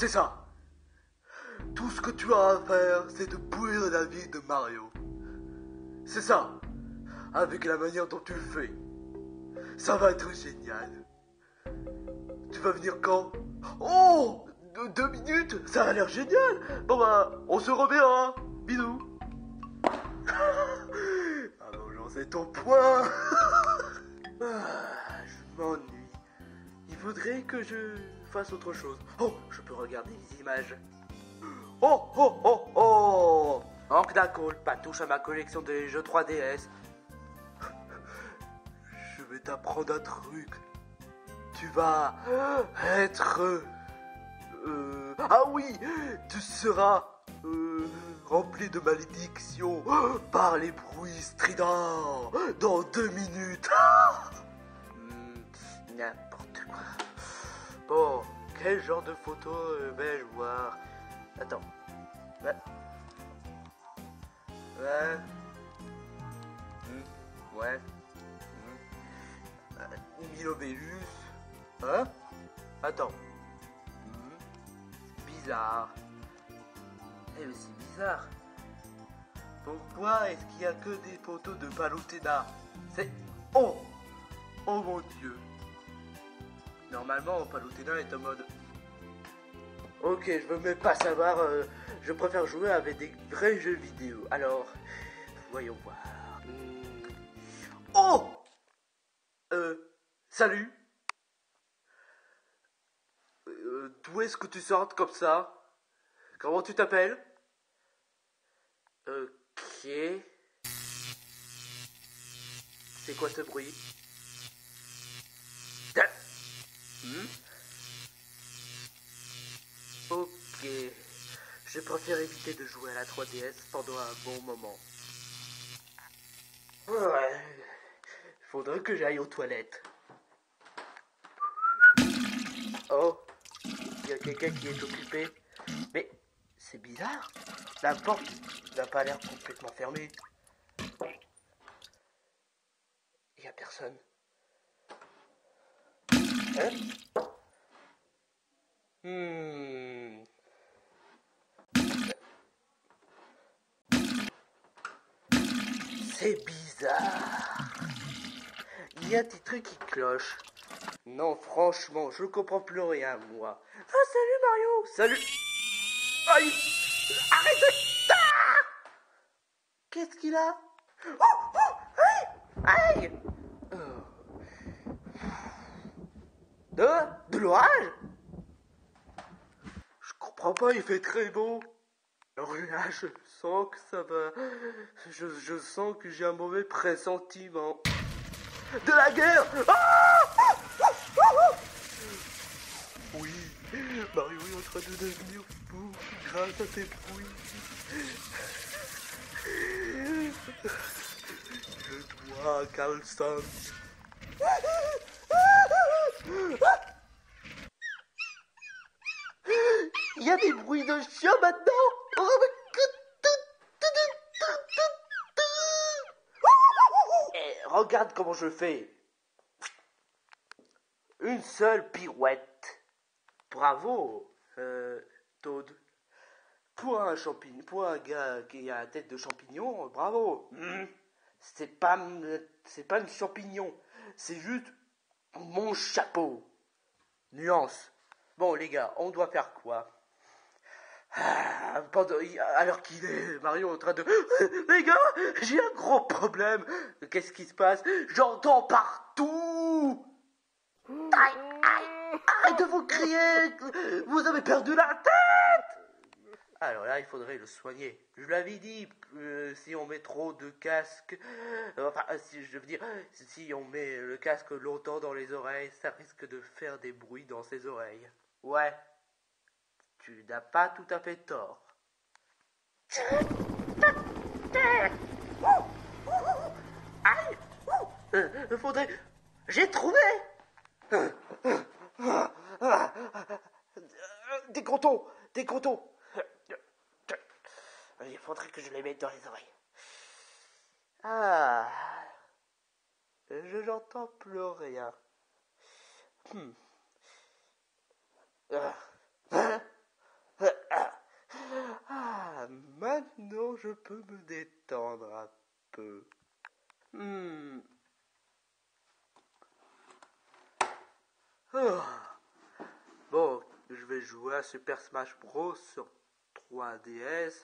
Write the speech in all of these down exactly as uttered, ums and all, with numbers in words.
C'est ça. Tout ce que tu as à faire, c'est de pourrir la vie de Mario. C'est ça. Avec la manière dont tu le fais. Ça va être génial. Tu vas venir quand? Oh, deux, deux minutes. Ça a l'air génial. Bon bah, on se reverra. Bisous. Ah non, j'en sais ton point. Ah, je m'ennuie. Il faudrait que je fasse autre chose. Oh, je peux regarder les images. Oh, oh, oh, oh. Hank Dacole, pas touche à ma collection de jeux trois D S. Je vais t'apprendre un truc. Tu vas être... Euh, ah oui, tu seras euh, rempli de malédictions par les bruits stridents dans deux minutes. hmm, N'importe quoi. Bon, quel genre de photo euh, vais-je voir? Attends. Ouais. Ouais. Hmm. Ouais. Hmm. Euh, Milobellus. Hein? Attends. Hmm. Bizarre. Eh mais c'est bizarre. Pourquoi est-ce qu'il n'y a que des photos de Palutena? C'est... Oh! Oh mon Dieu. Normalement, Palutena est en mode... Ok, je veux même pas savoir, euh, je préfère jouer avec des vrais jeux vidéo. Alors, voyons voir. Hmm. Oh! Euh, salut. Euh, d'où est-ce que tu sortes comme ça? Comment tu t'appelles? Ok. C'est quoi ce bruit? Hmm? Ok. Je préfère éviter de jouer à la trois D S pendant un bon moment. Ouais. Faudrait que j'aille aux toilettes. Oh. Il y a quelqu'un qui est occupé. Mais c'est bizarre. La porte n'a pas l'air complètement fermée. Il n'y a personne. Hein? Hmm. C'est bizarre. Il y a des trucs qui clochent. Non, franchement, je comprends plus rien, moi. Ah, salut Mario. Salut. Aïe. Arrête de... Ah. Qu'est-ce qu'il a? Oh, oh, aïe. Aïe. Oh. De... De l'orage? Je comprends pas, il fait très beau. Alors là, je sens que ça va... Je, je sens que j'ai un mauvais pressentiment. De la guerre. Ah. Oui, Mario est en train de devenir fou grâce à ces bruits. Je dois, Carlson. Il y a des bruits de chien maintenant. Oh, mais... Eh, regarde comment je fais. Une seule pirouette. Bravo, euh, Toad. Pour un champignon, pour un gars qui a la tête de champignon, bravo. Mmh. C'est pas, c'est pas une champignon, c'est juste mon chapeau. Nuance. Bon les gars, on doit faire quoi? Ah, pendant, alors qu'il est Mario en train de... Les gars, j'ai un gros problème. Qu'est-ce qui se passe? J'entends partout. Aïe, aïe, arrête de vous crier. Vous avez perdu la tête. Alors là, il faudrait le soigner. Je l'avais dit, euh, si on met trop de casque... Euh, enfin, si je veux dire, si on met le casque longtemps dans les oreilles, ça risque de faire des bruits dans ses oreilles. Ouais. Tu n'as pas tout à fait tort. Aïe! Euh, faudrait... J'ai trouvé! Des cotons! Des cotons! Il faudrait que je les mette dans les oreilles. Ah... Je n'entends plus rien. Hmm. Euh. je peux me détendre un peu. Hmm. Oh. Bon, je vais jouer à Super Smash Bros sur trois D S.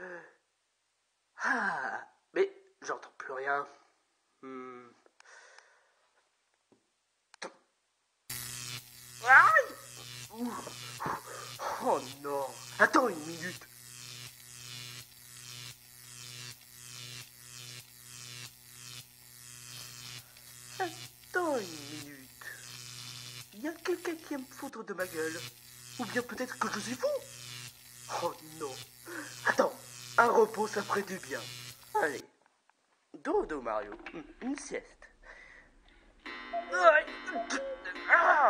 Ah, mais j'entends plus rien. Hmm. Aïe! Oh non! Attends une minute! Attends une minute! Il y a quelqu'un qui aime me foutre de ma gueule. Ou bien peut-être que je suis fou. Oh non. Attends, un repos ça ferait du bien. Allez. Dodo Mario. Une sieste. Ah.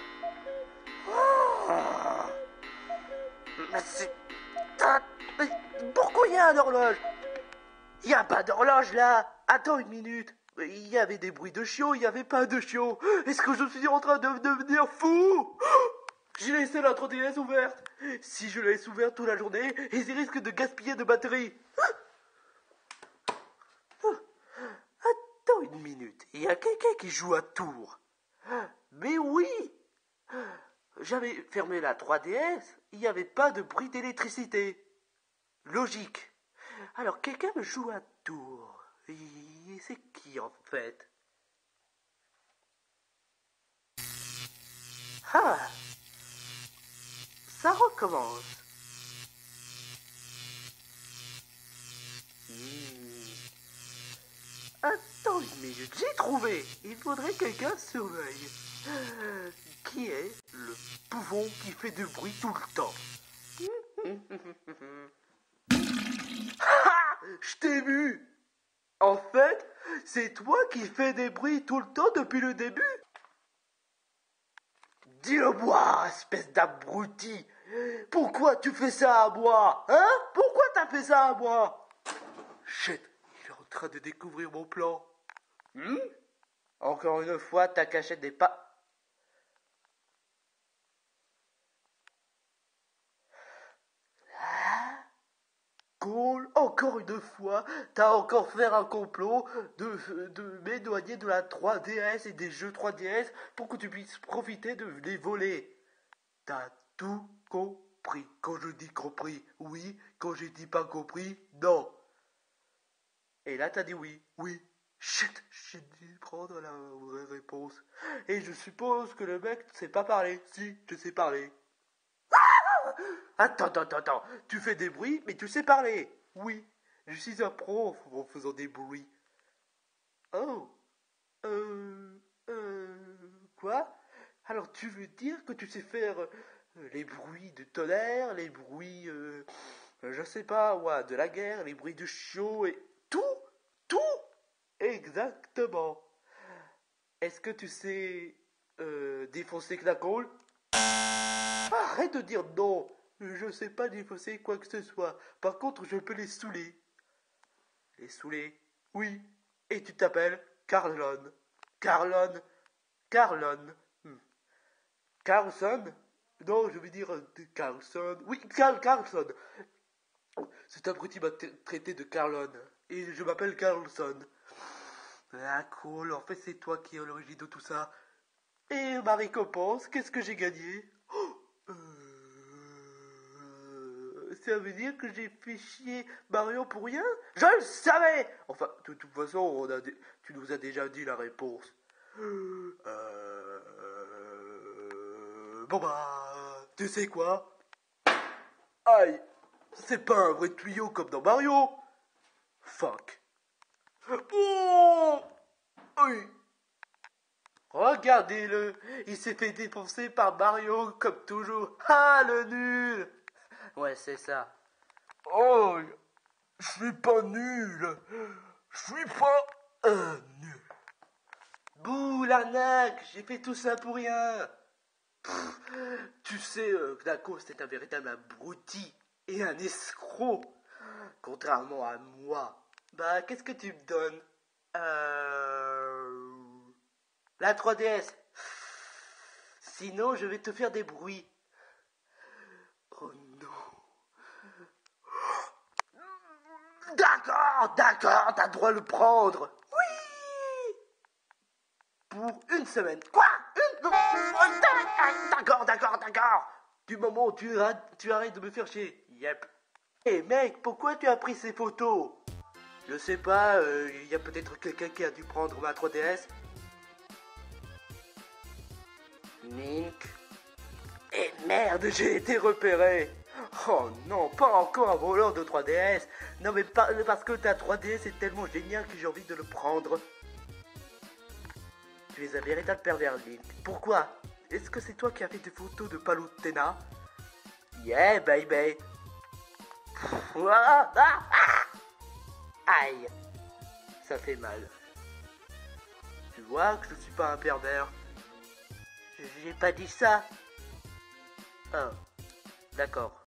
Ah. Mais c'est... Mais pourquoi il y a une horloge? Il n'y a pas d'horloge là. Attends une minute. Il y avait des bruits de chiots, il n'y avait pas de chiots. Est-ce que je suis en train de devenir fou? J'ai laissé la trois D S ouverte. Si je la laisse ouverte toute la journée, ils risquent de gaspiller de batterie. Attends une minute, il y a quelqu'un qui joue à tour. Mais oui, j'avais fermé la trois D S, il n'y avait pas de bruit d'électricité. Logique. Alors quelqu'un me joue à tour. Et c'est qui en fait? Ah, ça recommence. Hmm. Attends une minute, j'ai trouvé. Il faudrait que quelqu'un surveille. Euh, qui est le pouvon qui fait du bruit tout le temps? Ah, je t'ai vu. En fait, c'est toi qui fais des bruits tout le temps depuis le début. Dis-le-moi, espèce d'abruti. Pourquoi tu fais ça à moi? Hein? Pourquoi t'as fait ça à moi? Shit, il est en train de découvrir mon plan. Hmm? Encore une fois, ta cachette n'est pas... Cool, encore une fois, t'as encore fait un complot de, de m'éloigner de la trois D S et des jeux trois D S pour que tu puisses profiter de les voler. T'as tout compris. Quand je dis compris, oui. Quand je dis pas compris, non. Et là, t'as dit oui. Oui. Chut, j'ai dû prendre la vraie réponse. Et je suppose que le mec ne sait pas parler. Si, je sais parler. Attends, attends, attends. Tu fais des bruits, mais tu sais parler. Oui. Je suis un pro en faisant des bruits. Oh. Euh... Euh... Quoi? Alors tu veux dire que tu sais faire euh, les bruits de tonnerre, les bruits, euh, je sais pas, ouais, de la guerre, les bruits de chiots et tout, tout, exactement. Est-ce que tu sais euh, défoncer Knuckles? Arrête de dire non. Je sais pas défoncer quoi que ce soit. Par contre, je peux les saouler. Les saouler? Oui. Et tu t'appelles Carlon. Carlon. Carlon. Hmm. Carlson? Non, je veux dire euh, Carlson. Oui, Carl Carlson. Cet abruti m'a traité de Carlon. Et je m'appelle Carlson. Ah, cool. En fait, c'est toi qui es à l'origine de tout ça. Et ma récompense, qu'est-ce que j'ai gagné? Oh, euh, Ça veut dire que j'ai fait chier Mario pour rien? Je le savais! Enfin, de toute façon, on a dé- tu nous as déjà dit la réponse. Euh... Bon bah, tu sais quoi? Aïe, c'est pas un vrai tuyau comme dans Mario. Fuck. Oh, oui. Regardez-le, il s'est fait défoncer par Mario comme toujours. Ah, le nul. Ouais, c'est ça. Oh, je suis pas nul. Je suis pas un nul. Bouh, l'arnaque, j'ai fait tout ça pour rien. Pff, tu sais, euh, Knuckles, c'est un véritable abruti et un escroc. Contrairement à moi. Bah, qu'est-ce que tu me donnes? Euh... La trois D S. Sinon, je vais te faire des bruits. Oh non. Oh, d'accord, t'as le droit de le prendre. Oui. Pour une semaine. Quoi? Une? D'accord, d'accord, d'accord. Du moment où tu arrêtes, tu arrêtes de me faire chier. Yep. Hé hey, mec, pourquoi tu as pris ces photos? Je sais pas, il euh, y a peut-être quelqu'un qui a dû prendre ma trois D S. Link. Et merde, j'ai été repéré. Oh non, pas encore un voleur de trois D S. Non mais pas, parce que ta trois D S est tellement génial que j'ai envie de le prendre. Tu es un véritable pervers, Link. Pourquoi? Est-ce que c'est toi qui as fait des photos de Palutena? Yeah, baby. Ah, ah, ah. Aïe. Ça fait mal. Tu vois que je suis pas un pervers. J'ai pas dit ça. Ah, d'accord.